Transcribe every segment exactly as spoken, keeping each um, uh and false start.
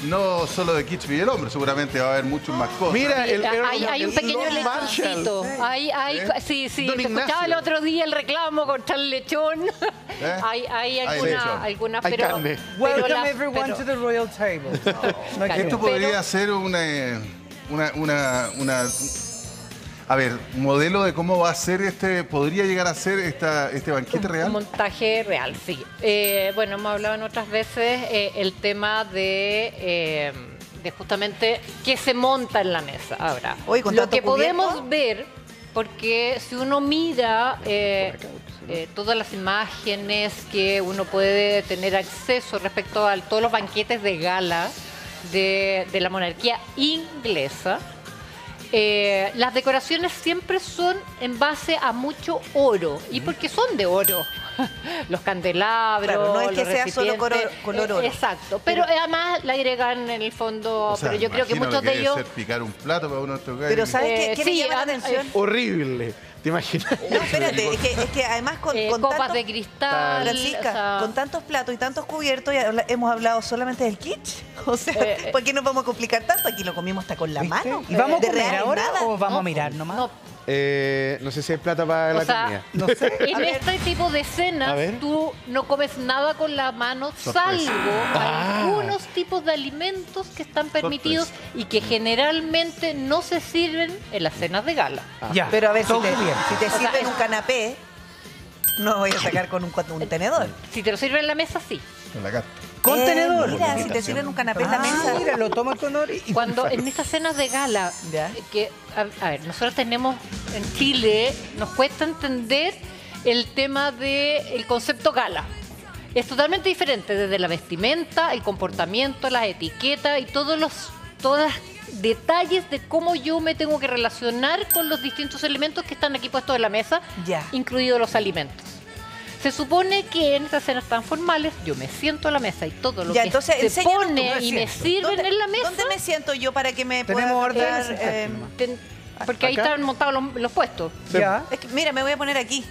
no solo de Kitsch y el hombre, seguramente va a haber muchos más cosas. Mira, el, el, hay, hay un el pequeño Lord lechoncito. Marshall. Hay, hay, ¿Eh? Sí, sí, Don se escuchaba el Ignacio. otro día el reclamo contra el lechón. ¿Eh? Hay, hay Hay alguna, lechón. algunas, Hay pero, carne. pero Welcome las- everyone pero- to the royal table. No hay que- Esto podría ser una, una, una, una, a ver, modelo de cómo va a ser este, podría llegar a ser esta, este banquete Un real. montaje real, sí. Eh, bueno, hemos hablado en otras veces eh, el tema de, eh, de justamente qué se monta en la mesa. Ahora, Oye, ¿con lo tanto que cubierto? podemos ver, porque si uno mira eh, eh, todas las imágenes que uno puede tener acceso respecto a todos los banquetes de gala de, de la monarquía inglesa, Eh, las decoraciones siempre son en base a mucho oro. ¿Y por qué son de oro? Los candelabros, Claro, no es que los sea solo color- recipientes. color Eh, oro. Exacto. Pero, además le agregan en el fondo, O sea, pero yo creo que imagino muchos que de debe ellos... ser picar un plato para uno tocar. Pero y- ¿sabes qué, Eh, qué sí, me llama la ah, atención? Horrible. ¿Te imaginas? No, espérate, es que, es que además con, eh, con copas tantos, de cristal. Francisca, o sea, con tantos platos y tantos cubiertos, ya habla- hemos hablado solamente del kitsch. O sea, Eh, ¿por qué nos vamos a complicar tanto? Aquí lo comimos hasta con la ¿Viste? mano. ¿Y vamos a De comer real ahora nada. o vamos no, a mirar nomás? no, Eh, no sé si hay plata para o la sea, comida. No sé. en este tipo de A escenas ver. tú no comes nada con la mano, Sorpresa. salvo Ah. algunos tipos de alimentos que están permitidos y que generalmente no se sirven en las cenas de gala. Ya. Pero a ver, si todo te, cubierto. si te O sea, sirven es- un canapé, no voy a sacar con un, cuat- un tenedor. Si te lo sirven en la mesa, sí. En la carta. Contenedor. Eh, mira, si te sirven un canapé en la Ah, mesa. mira, lo tomo con oro y... Cuando en estas cenas de gala, Ya. que a, a ver, nosotros tenemos en Chile, nos cuesta entender el tema del concepto gala. Es totalmente diferente desde la vestimenta, el comportamiento, las etiquetas y todos los todos detalles de cómo yo me tengo que relacionar con los distintos elementos que están aquí puestos en la mesa, Ya. incluidos los alimentos. Se supone que en estas cenas tan formales yo me siento a la mesa y todo lo Ya, que entonces, se enséñanos pone tú, y me siento. sirven ¿Dónde- en la mesa. ¿Dónde me siento yo para que me Tenemos pueda orden, dar, sentarte eh, nomás. Ten- porque ahí ¿Acá? están montados los, los puestos. Ya. es que, mira, me voy a poner aquí.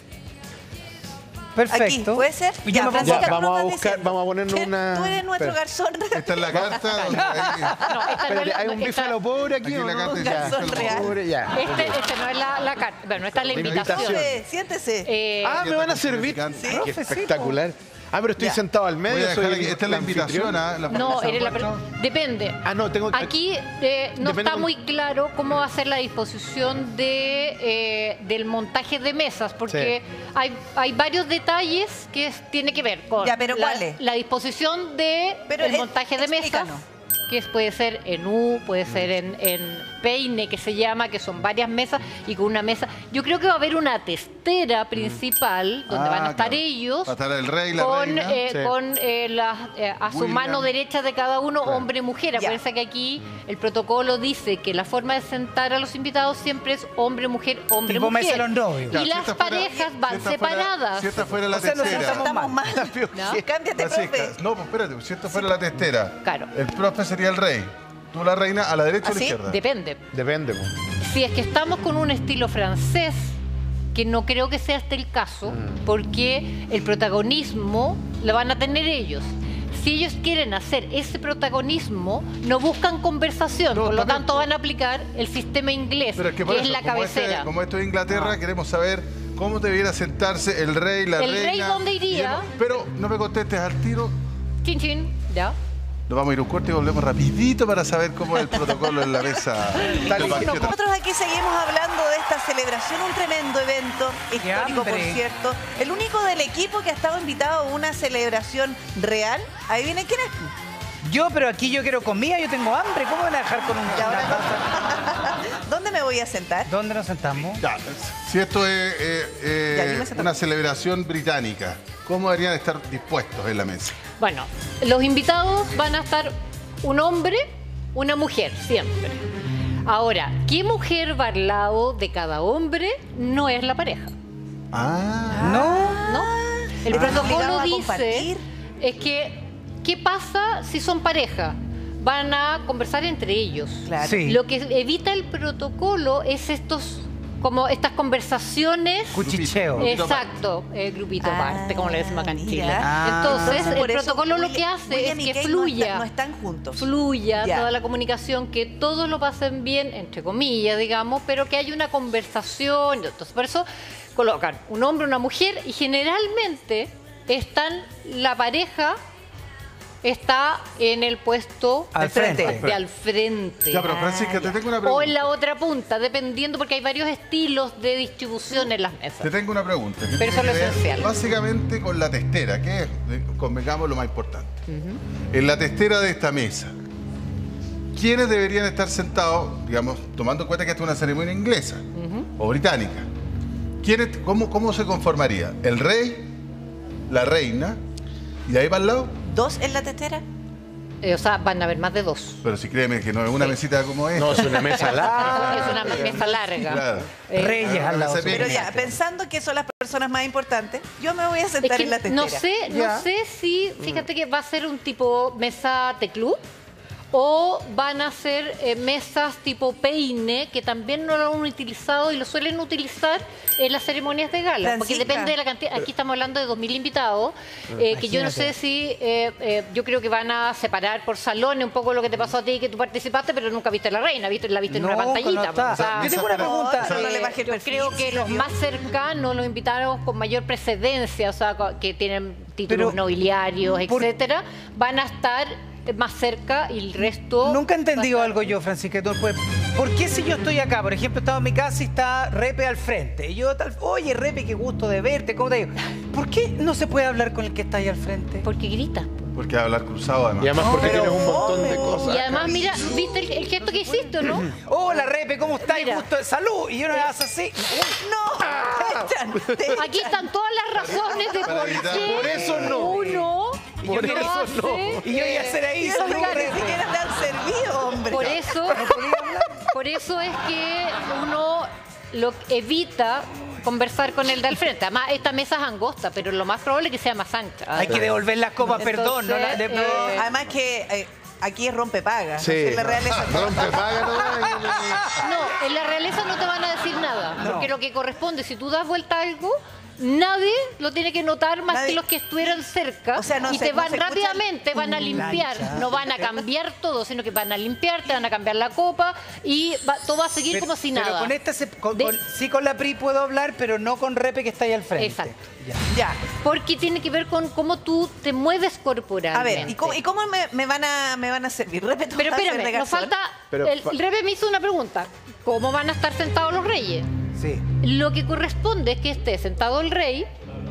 Perfecto. Aquí, ¿puede ser? Y Ya, yo me pongo Francisca, Ya, ¿tú vamos nos a vas buscar- diciendo? vamos a ponernos ¿Qué? una- Tú eres nuestro Espera. garzón. Esta es la carta. donde hay- No, esta no Espérate, es la- ¿hay un esta- bífalo pobre aquí Aquí o la no? carta Un dice garzón bífalo real. Pobre, ya. Este, este no es la, la carta. Bueno, esta es la La invitación. invitación. Siéntese, siéntese. Eh, Ah, me van a servir. Sí. Ah, qué espectacular. Ah, pero estoy Ya. sentado al medio. Voy a soy dejar el- aquí. Esta es la invitación. anfitrión. ¿ah? La no, presentación. eres la per- depende. Ah, no, tengo que... Aquí eh, no Depende está con- muy claro cómo va a ser la disposición de, eh, del montaje de mesas, porque hay, hay varios detalles que es- tiene que ver con Ya, pero la, ¿cuáles? la disposición de Pero, el eh, montaje de mesas, explícanos. que es- puede ser en U, puede ser en, en peine, que se llama, que son varias mesas, y con una mesa. Yo creo que va a haber una testera principal donde Ah, van a estar claro. ellos. Va a estar el rey, la con, reina. eh, Sí. con eh, las, eh, a su William. mano derecha de cada uno, Claro. hombre y mujer. Ya. Acuérdense que aquí el protocolo dice que la forma de sentar a los invitados siempre es hombre, mujer, hombre, Tipo mujer. mesa de los novios. Ya, Y si las esta fuera- parejas si van esta fuera- separadas. Si esta fuera la O sea, nos testera. sentamos Estamos mal. ¿No? Cámbiate, Francisca, profe. no, pues espérate, si esto fuera la testera, Claro. el profe sería el rey, tú la reina, a la derecha o a la ¿Así? izquierda. Depende. Depende. po. Si es que estamos con un estilo francés, que no creo que sea este el caso, porque el protagonismo lo van a tener ellos. Si ellos quieren hacer ese protagonismo, no buscan conversación, No, por lo está bien. tanto van a aplicar el sistema inglés, Pero es que, que, por es eso, la como, este- cabecera. como esto es Inglaterra, queremos saber cómo debiera sentarse el rey, la ¿El reina. rey dónde iría? y demás. Pero no me contestes al tiro. Chin, chin, ya. Nos vamos a ir un corte y volvemos rapidito para saber cómo es el protocolo en la mesa del banquete. Nosotros aquí seguimos hablando de esta celebración, un tremendo evento histórico, por hambre! cierto. El único del equipo que ha estado invitado a una celebración real. Ahí viene quién es. Yo, pero aquí yo quiero comida, yo tengo hambre. ¿Cómo van a dejar con un Y ahora- una taza? ¿Dónde me voy a sentar? ¿Dónde nos sentamos? Ya, si esto es eh, eh, Ya, yo me siento- una celebración británica, ¿cómo deberían estar dispuestos en la mesa? Bueno, los invitados van a estar un hombre, una mujer, siempre. Ahora, ¿qué mujer va al lado de cada hombre? No es la pareja, Ah, No. ¿no? El ¿Están protocolo obligados a dice compartir? es que, ¿qué pasa si son pareja? Van a conversar entre ellos. Claro. Sí. Lo que evita el protocolo es estos como estas conversaciones. Cuchicheo. Exacto, el grupito Ah, aparte, como le decimos acá en Chile. mira. Ah. Entonces, Entonces, por el eso protocolo lo William- que hace William es y que Kate no fluya. está- no están juntos. Fluya Ya. toda la comunicación, que todos lo pasen bien, entre comillas, digamos, pero que haya una conversación. Entonces, por eso colocan un hombre, una mujer, y generalmente están la pareja está en el puesto Al frente. de al frente. Ya, pero Francisca, te tengo una pregunta. O en la otra punta, dependiendo, porque hay varios estilos de distribución en las mesas. Te tengo una pregunta. que Pero eso tiene es lo que ver esencial. Básicamente con la testera, que es, eh, convengamos lo más importante. En la testera de esta mesa, ¿quiénes deberían estar sentados, digamos, tomando en cuenta que esta es una ceremonia inglesa o británica? ¿Quiénes, cómo, ¿Cómo se conformaría? ¿El rey, la reina y de ahí para el lado? ¿Dos en la testera? Eh, o sea, van a haber más de dos. Pero si créeme que no es una mesita como esta. No, es una mesa larga. Es una mesa larga. Claro. Eh, Reyes al lado. Pero suyo. Pero ya, pensando que son las personas más importantes, yo me voy a Es sentar que en la testera. no sé, Ya. no sé si, fíjate que va a ser un tipo mesa de club o van a ser eh, mesas tipo peine, que también no lo han utilizado y lo suelen utilizar en las ceremonias de gala. Porque Francisca. depende de la cantidad. Aquí estamos hablando de dos mil invitados, eh, que yo no sé Imagínate. si, eh, eh, yo creo que van a separar por salones un poco lo que te pasó a ti, que tú participaste, pero nunca viste a la reina, viste, la viste en una No, pantallita. no está. O sea, Yo tengo una pregunta. No, no le eh, bajé el yo perfil, creo sí que la los vio. más cercanos los invitaron con mayor precedencia, o sea, co- que tienen títulos Pero, nobiliarios, por- etcétera, van a estar más cerca y el resto... Nunca he va a entendido estar- algo yo, Francisca. tú, pues, ¿por qué si yo estoy acá, por ejemplo, estaba en mi casa y está Repe al frente? Y yo tal, oye, Repe, qué gusto de verte, ¿cómo te digo? ¿Por qué no se puede hablar con el que está ahí al frente? Porque grita. Porque va a hablar cruzado además. Y además porque Pero- tienes un montón de cosas. Y además, mira, ¿viste el, el gesto que hiciste o no? Hola, Repe, ¿cómo estás? Mira. Gusto de salud. Y yo no me hago así. ¡No! Te echan, te echan. Aquí están todas las razones de Para por evitar- qué Por eso no. uno Por no eso hace, no. Y yo iba a hacer ahí, Y salud, ni Repe. siquiera te han servido, hombre. Por eso, por eso es que uno lo evita conversar con el de al frente. Además, esta mesa es angosta, pero lo más probable es que sea más ancha. Hay que devolver las copas, Entonces, perdón. No, la- de- eh, Además que eh, aquí es rompepaga. Sí. En la realeza. Rompe, paga, no. No, en la realeza no te van a decir nada, porque lo que corresponde, si tú das vuelta a algo, nadie lo tiene que notar más Nadie- que los que estuvieran cerca O sea, no y se- te no van se escucha rápidamente, van a limpiar, lancha. no van a cambiar todo, sino que van a limpiar, te van a cambiar la copa y va- todo va a seguir Pero- como si pero nada. con esta, se- con- De- con- sí con la Pri puedo hablar, pero no con Repe que está ahí al frente. Exacto. Ya. Ya. Porque tiene que ver con cómo tú te mueves A corporalmente. ver, ¿y cómo, y cómo me, me van a, me van a servir? Repito, Pero espérame, nos falta... Pero el fa- el Rebe me hizo una pregunta. ¿Cómo van a estar sentados los reyes? Sí. Lo que corresponde es que esté sentado el rey,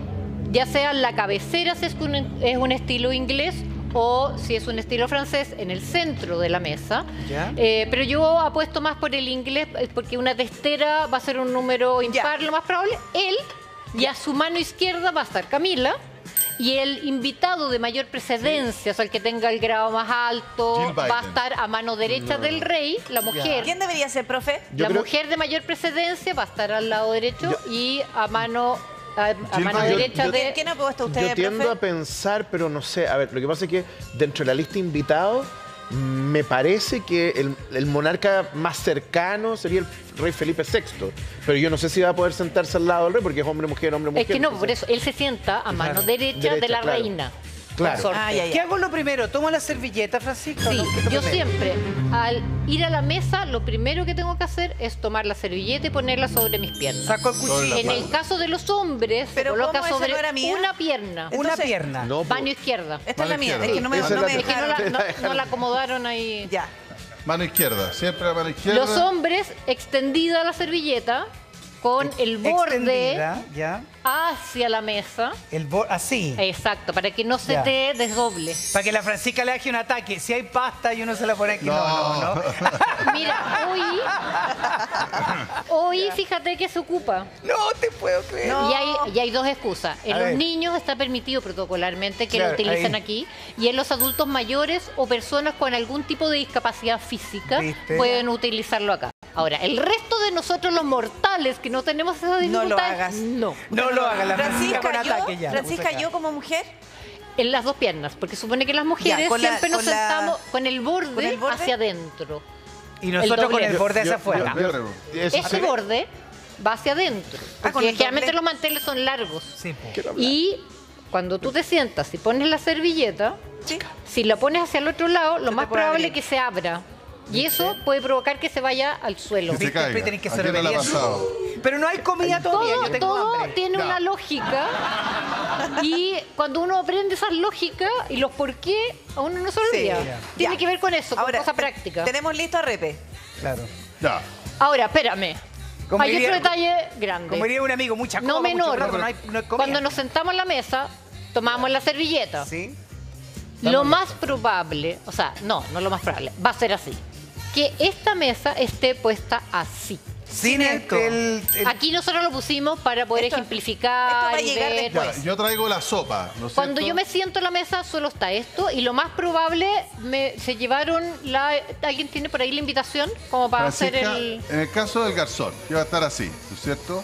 ya sea en la cabecera si es un, es un estilo inglés o si es un estilo francés, en el centro de la mesa. Ya. Eh, pero yo apuesto más por el inglés eh, porque una testera va a ser un número impar, lo más probable. Él, y a su mano izquierda va a estar Camila. Y el invitado de mayor precedencia, o sea, el que tenga el grado más alto, Jill va a Biden. estar a mano derecha del rey, la mujer. ¿Quién debería ser, profe? Yo la creo- mujer de mayor precedencia va a estar al lado derecho y a mano a, a Jill mano Biden. derecha Yo- de ¿Quién ha puesto usted, Yo tiendo profe? a pensar, pero no sé. A ver, lo que pasa es que dentro de la lista de invitados, me parece que el, el monarca más cercano sería el rey Felipe sexto. Pero yo no sé si va a poder sentarse al lado del rey porque es hombre, mujer, hombre, mujer. Es que no, entonces- por eso él se sienta a mano derecha, de Derecha, la claro. reina. Claro. consorte. Ah, ya, ya. ¿Qué hago lo primero? ¿Tomo la servilleta, Francisco? Sí, ¿No? ¿Qué es lo yo primero? siempre, al ir a la mesa, lo primero que tengo que hacer es tomar la servilleta y ponerla sobre mis piernas. Saco el cuchillo. la En el caso de los hombres, se Pero coloca ¿cómo esa sobre no era mía? una pierna. Una Entonces- pierna. No, po. Baño izquierda. Esta es la Mano mía. izquierda. Es que no me, Esa no es la me Es que no la, dejaron. no- no la acomodaron ahí. Ya. Mano izquierda, siempre la mano izquierda. Los hombres, extendida la servilleta, con el borde Extendida, ya. hacia la mesa. El bo- así. Exacto, para que no se Ya. te desdoble. Para que la Francisca le haga un ataque. Si hay pasta y uno se la pone aquí. No, no, no. Mira, hoy, hoy fíjate que se ocupa. No te puedo creer. No. Y hay, y hay dos excusas. En A los ver. niños está permitido protocolarmente que Claro, lo utilicen ahí. aquí. Y en los adultos mayores o personas con algún tipo de discapacidad física ¿Viste? pueden utilizarlo acá. Ahora, el resto de nosotros los mortales que no tenemos esas No dificultades, lo hagas. no. No lo haga la Francisca Francisca, con yo, ataque ya. Francisca, yo como mujer, En las dos piernas, porque supone que las mujeres Ya, con la- siempre nos con la- sentamos con el borde, ¿con el borde? hacia adentro. Y nosotros con doble. el borde hacia Yo- afuera. yo- yo- Eso Ese sí. borde va hacia adentro. Ah, con Porque el generalmente doblez. los manteles son largos. Sí, po. Quiero hablar. Y cuando tú te sientas y pones la servilleta, Sí. si la pones hacia el otro lado, lo te más puede probable abrir. es que se abra. Y eso puede provocar que se vaya al suelo. Que se Viste, caiga. tenés que ¿A ser quién no le ha obediente. pasado? Pero no hay comida todavía, Todo, yo tengo todo hambre. tiene Ya. una lógica y cuando uno aprende esas lógicas y los por qué, a uno no se olvida. ya. Tiene Ya. que ver con eso, con Ahora, cosa te- práctica. Tenemos listo a Repe. Claro. Ya. Ahora, espérame. Como Hay diría- otro detalle grande. Como diría un amigo, mucha no coba, mucho menor. plato, no hay, no hay comida. Cuando nos sentamos en la mesa, tomamos la servilleta. ¿Sí? Lo más probable, o sea, no, no lo más probable, va a ser así. Que esta mesa esté puesta así. Sin el, esto. el- el- Aquí nosotros lo pusimos para poder Esto- ejemplificar esto va a y llegar ver. después. Ya, yo traigo la sopa, ¿no es Cuando cierto? yo me siento en la mesa solo está esto y lo más probable me, se llevaron la alguien tiene por ahí la invitación como para hacer Francisca, el en el caso del garzón, que va a estar así, ¿no es cierto?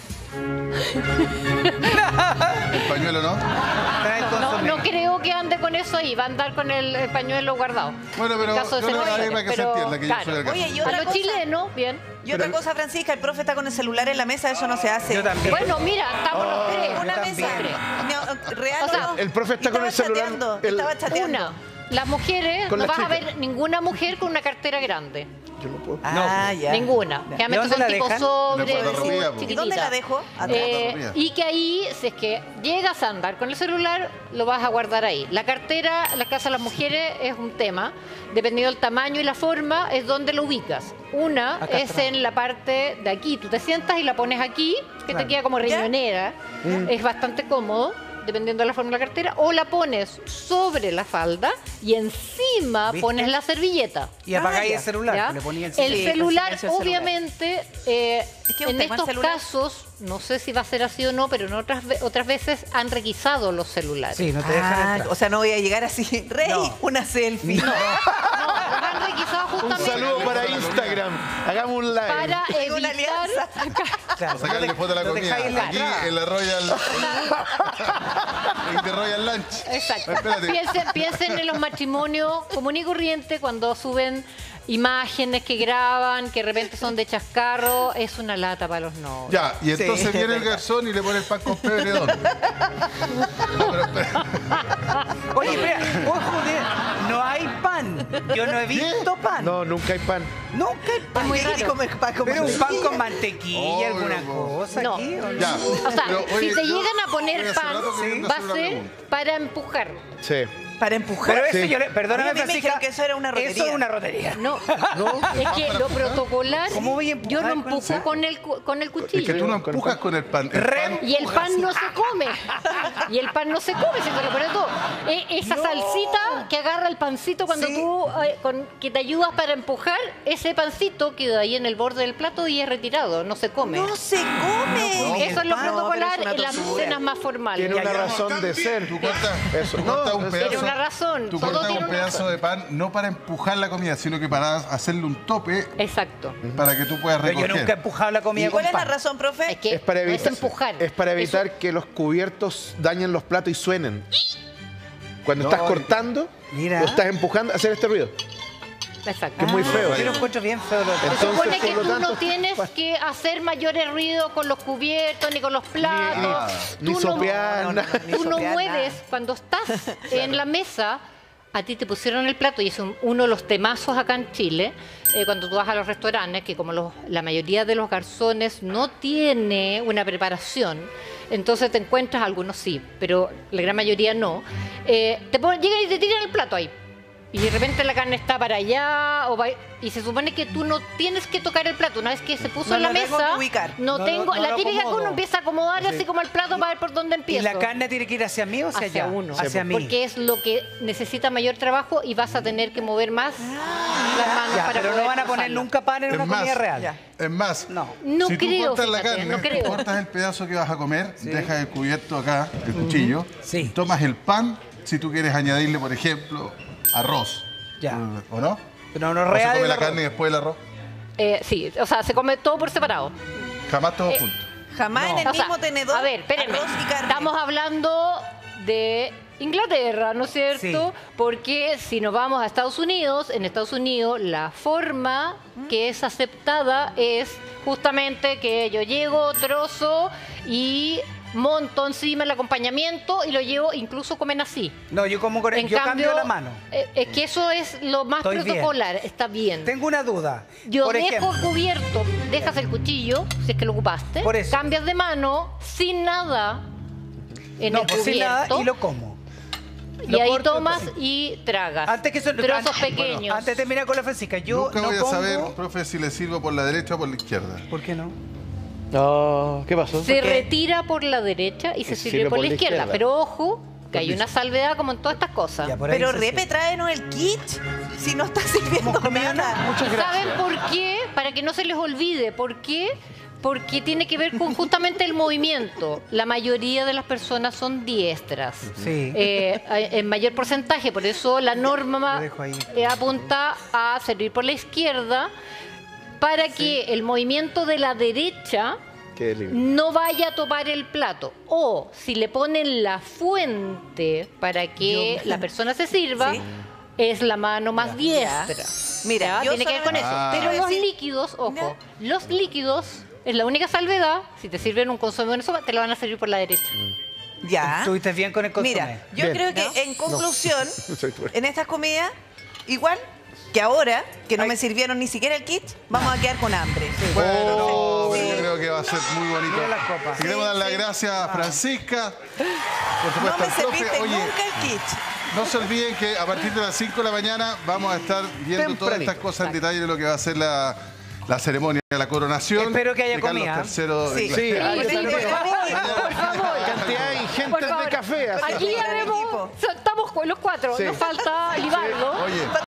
El pañuelo, ¿no? trae el no, consomé. no creo que ande con eso ahí, va a andar con el, el pañuelo guardado. Bueno, pero En caso de yo ser le daré mujeres, para que se pero, entienda que yo soy el garzón. Oye, y a otra lo cosa- chileno, bien. Y otra cosa, Francisca, el profe está con el celular en la mesa, eso no se hace. Yo también. Bueno, mira, estamos los tres. Una Yo mesa. también. No, real O sea, o no. el profe está Y con el estaba celular, chateando, el- Estaba chateando. Una, las mujeres, Con no la vas a chica. ver ninguna mujer con una cartera grande. Yo no puedo. Ah, ya. Ninguna. ¿Y Generalmente dónde son la tipo dejan? sobre, En la guardarropía, po. chiquitita. ¿Y dónde la dejo? Atrás. Eh, Guardarropía. y que ahí, si es que llegas a andar con el celular, lo vas a guardar ahí. La cartera, en la casa de las mujeres, es un tema. Dependiendo del tamaño y la forma, es donde lo ubicas. Una Acá es atrás. en la parte de aquí. Tú te sientas y la pones aquí, que Claro. te queda como riñonera. Es bastante cómodo, dependiendo de la forma de la cartera. O la pones sobre la falda y encima ¿Viste? pones la servilleta. Y apagáis Ah, ya. el celular. ¿Ya? Le ponía el El celular. Sí, con celular, silencio el celular. obviamente, eh, Es que es un en tema el estos celular. casos, no sé si va a ser así o no, pero en otras, ve- otras veces han requisado los celulares. Sí, no te dejan Ah, entrar. o sea, no voy a llegar así. Rey, No. una selfie. No, los han requisado Un justamente saludo para Instagram. Hagamos un live. para Tengo una evitar... alianza. Claro, A sacarle no foto a la no comida. dejáis la Aquí entrada. en la Royal. en The Royal Lunch. Exacto. Espérate. Piensen, piensen en los matrimonios común y corriente cuando suben imágenes que graban, que de repente son de chascarro, es una lata para los novios. Ya, y entonces Sí, viene es el verdad. garzón y le pone el pan con pebre ¿dónde? No, pero espera. Oye, espera, ojo, de- no hay pan. Yo no he visto pan. No, nunca hay pan. Nunca hay pan. muy ¿Qué quiere raro. comer para comer? Pero un pan con mantequilla, Oh, alguna no. cosa No. aquí. ¿o no? Ya. O sea, Pero, oye, si te yo- llegan a poner oye, hace pan, rato queriendo va a hacer una ser pregunta. para empujar. Sí. Para empujar. Pero eso Sí. yo le, perdóname, Oye, a mí me Francisca, dijeron que eso era una rotería. Eso es una rotería. No, es que lo protocolar, ¿Cómo voy a empujar yo lo con empujo eso? con el, cu- con el Es cuchillo. que tú no empujas con el pan. El Rem- pan Y el pan no se come. Y el pan no se come, si te lo pones todo. E- esa salsita que agarra el pancito cuando Sí. tú, eh, con- que te ayudas para empujar, ese pancito queda ahí en el borde del plato y es retirado, no se come. No se come. Eso es lo No, pero protocolar es una en las tortura. cenas más formales. Tiene una ya. razón de ser. Tú cortas, Eso. tú No, cortas un es- pedazo. Tiene una razón, Tú todo cortas tiene un una pedazo razón. de pan no para empujar la comida, sino que para hacerle un tope Exacto. para que tú puedas Pero recoger. yo nunca he empujado la comida ¿Y cuál con es la pan. razón, profe? Es que Es para no evitar, es empujar. es para evitar Eso- que los cubiertos dañen los platos y suenen. Cuando No, estás y- cortando Mira. o estás empujando, hacer este ruido. Exacto. Que es muy feo. Yo lo encuentro bien feo. Lo Se Entonces, supone que por lo tú no tanto, tienes que hacer mayores ruidos con los cubiertos ni con los platos. Ni Tú sopear, no, no, nada. no, ni Tú no sopear mueves nada. cuando estás en la mesa. A ti te pusieron el plato y es un- uno de los temazos acá en Chile, eh, cuando tú vas a los restaurantes, que como los- la mayoría de los garzones no tiene una preparación, entonces te encuentras, algunos sí, pero la gran mayoría no, eh, te ponen- llegan y te tiran el plato ahí. Y de repente la carne está para allá, o va- y se supone que tú no tienes que tocar el plato. Una vez que se puso No en la lo tengo mesa, que ubicar. no, No, tengo, no, no la lo típica que acomodo. uno empieza a acomodar así como el plato para ver por dónde ¿Y empieza. la carne tiene que ir hacia mí o hacia, Hacia allá? uno. Hacia mí. Porque es lo que necesita mayor trabajo y vas a tener que mover más las manos Ya, para pero no poder van a poner pasarlo. nunca pan en Es una más, comida real. Ya. es más, No. No si tú creo, cortas la fíjate, carne, no tú creo. cortas el pedazo que vas a comer, dejas el cubierto acá, el cuchillo, Sí. tomas el pan, si tú quieres añadirle, por ejemplo, arroz. Ya. ¿O no? Pero no ¿O se real. come el la arroz. carne y después el arroz? Eh, sí, o sea, se come todo por separado. Jamás todos Eh, juntos. Jamás en el O sea, mismo tenedor. a ver, espérenme. Arroz y carne. Estamos hablando de Inglaterra, ¿no es cierto? Sí. Porque si nos vamos a Estados Unidos, en Estados Unidos la forma que es aceptada es justamente que yo llego, trozo y monto encima el acompañamiento y lo llevo, incluso comen así. No, yo como con En yo cambio, cambio la mano. eh, es que eso es lo más Estoy bien. protocolar, está bien. Tengo una duda. Yo Por dejo ejemplo, cubierto, dejas el cuchillo, si es que lo ocupaste, Por eso. cambias de mano, sin nada en no, el pues sin cubierto, nada y lo como. y Lo ahí corto tomas después. y tragas. Antes que eso, trozos antes- pequeños. bueno, antes de terminar con la Francisca, yo Nunca no voy a pongo... saber, profe, si le sirvo por la derecha o por la izquierda. ¿Por qué no? No, ¿qué pasó? Se porque- retira por la derecha y se sirve por la izquierda. Pero ojo, que hay una salvedad como en todas estas cosas. Ya, por ahí Pero se Repe, siente. tráenos el kit si no está sirviendo Como comida, nada. muchas ¿Saben gracias. por qué? Para que no se les olvide. ¿Por qué? Porque tiene que ver con justamente el movimiento. La mayoría de las personas son diestras. Sí. Eh, en mayor porcentaje. Por eso la norma Lo dejo ahí. eh, apunta a servir por la izquierda para que el movimiento de la derecha Qué lindo. no vaya a topar el plato. O si le ponen la fuente para que Yo- la persona se sirva, Sí. es la mano más diestra. Mira, Ya, yo tiene que ver con eso. solamente- Pero Ah. los decir- líquidos, ojo, los líquidos es la única salvedad. Si te sirven un consomé o una sopa, te la van a servir por la derecha. Ya. Estuviste bien con el consomé. Mira, yo Bien. creo que ¿No? en conclusión, Soy tú. en estas comidas, igual que ahora, que no me sirvieron ni siquiera el kit, vamos a quedar con hambre. Bueno, no, Sí. pero yo creo que va a ser muy bonito. Mira las copas. Queremos Sí, dar las sí. gracias a Francisca, por No supuesto me al profe. serviste Oye, nunca el kit. no se olviden que a partir de las cinco de la mañana vamos a estar viendo todas Tempranito. estas cosas en detalle de lo que va a ser la, la ceremonia de la coronación. Espero que haya de Carlos comida. tercero de Sí. Inglaterra. Sí, Sí, yo sí, también. por favor, por favor. Cantidad Por ingente favor. de café. así. Aquí ya Gran vemos, equipo. estamos con los cuatro, Sí. nos falta Libardo. Oye,